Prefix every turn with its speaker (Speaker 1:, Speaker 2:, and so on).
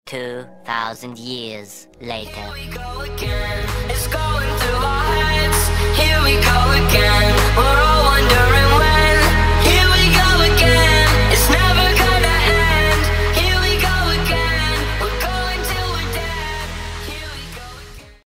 Speaker 1: 2,000 years later.
Speaker 2: Here we go again. It's going